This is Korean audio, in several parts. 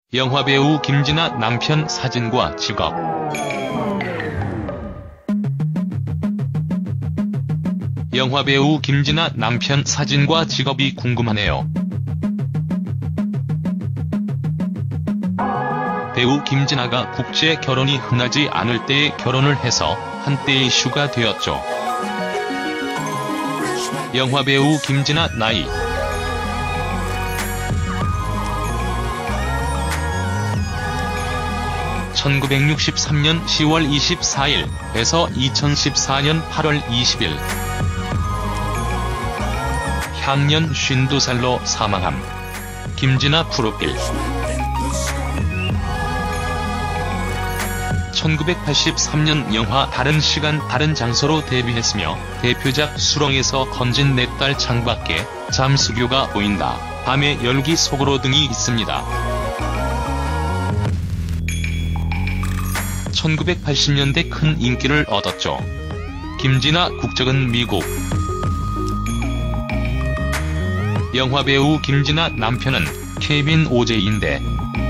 영화배우 김진아 남편 사진과 직업. 영화배우 김진아 남편 사진과 직업이 궁금하네요. 배우 김진아가 국제 결혼이 흔하지 않을 때에 결혼을 해서 한때 이슈가 되었죠. 영화배우 김진아 나이. 1963년 10월 24일에서 2014년 8월 20일. 향년 52살로 사망함. 김진아 프로필. 1983년 영화 다른 시간 다른 장소로 데뷔했으며 대표작 수렁에서 건진 내 딸 창밖에, 잠수교가 보인다, 밤의 열기 속으로 등이 있습니다. 1980년대 큰 인기를 얻었죠. 김진아 국적은 미국. 영화배우 김진아 남편은 케빈 오제이인데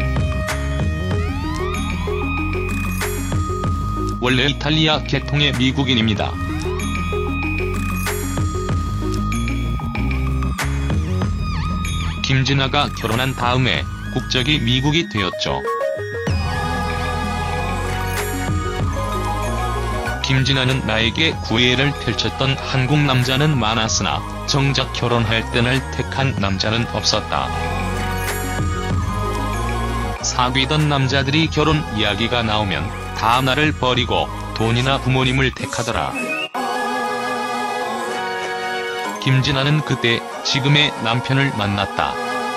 원래 이탈리아 계통의 미국인입니다. 김진아가 결혼한 다음에 국적이 미국이 되었죠. 김진아는 나에게 구애를 펼쳤던 한국 남자는 많았으나 정작 결혼할 때 날 택한 남자는 없었다. 사귀던 남자들이 결혼 이야기가 나오면 다 나를 버리고 돈이나 부모님을 택하더라. 김진아는 그때 지금의 남편을 만났다.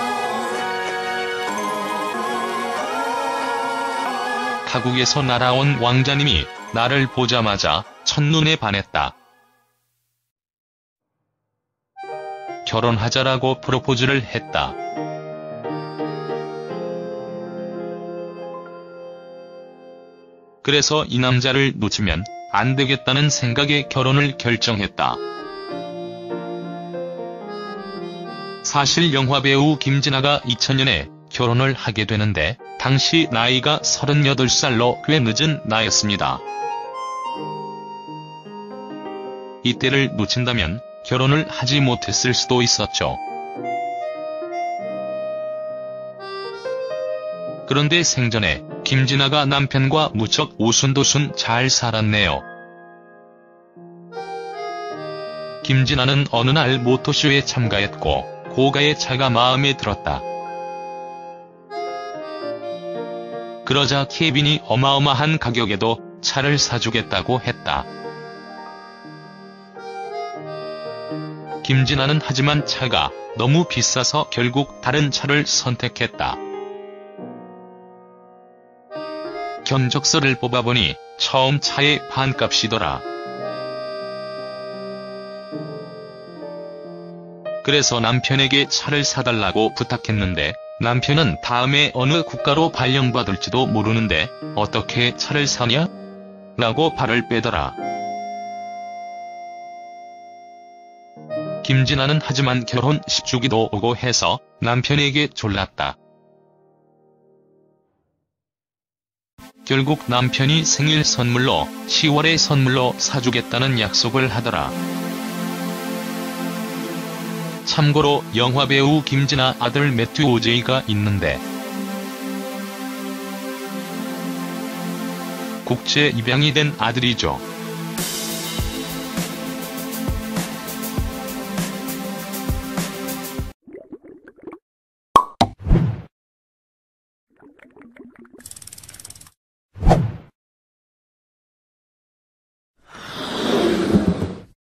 타국에서 날아온 왕자님이 나를 보자마자 첫눈에 반했다. 결혼하자라고 프로포즈를 했다. 그래서 이 남자를 놓치면 안 되겠다는 생각에 결혼을 결정했다. 사실 영화배우 김진아가 2000년에 결혼을 하게 되는데 당시 나이가 38살로 꽤 늦은 나이였습니다. 이때를 놓친다면 결혼을 하지 못했을 수도 있었죠. 그런데 생전에 김진아가 남편과 무척 오순도순 잘 살았네요. 김진아는 어느 날 모토쇼에 참가했고 고가의 차가 마음에 들었다. 그러자 케빈이 어마어마한 가격에도 차를 사주겠다고 했다. 김진아는 하지만 차가 너무 비싸서 결국 다른 차를 선택했다. 견적서를 뽑아보니 처음 차의 반값이더라. 그래서 남편에게 차를 사달라고 부탁했는데 남편은 다음에 어느 국가로 발령받을지도 모르는데 어떻게 차를 사냐? 라고 발을 빼더라. 김진아는 하지만 결혼 10주기도 오고 해서 남편에게 졸랐다. 결국 남편이 생일 선물로 10월에 선물로 사주겠다는 약속을 하더라. 참고로 영화배우 김진아 아들 매튜 오제이가 있는데 국제 입양이 된 아들이죠.